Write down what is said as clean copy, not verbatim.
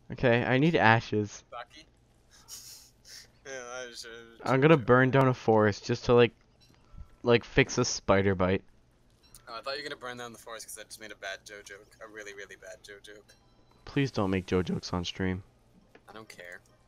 Okay, I need ashes. Saki? Yeah, I just, I'm gonna burn down a forest just to like fix a spider bite. Oh, I thought you were gonna burn down the forest because I just made a bad joke. A really, really bad joke. Please don't make joke on stream. I don't care.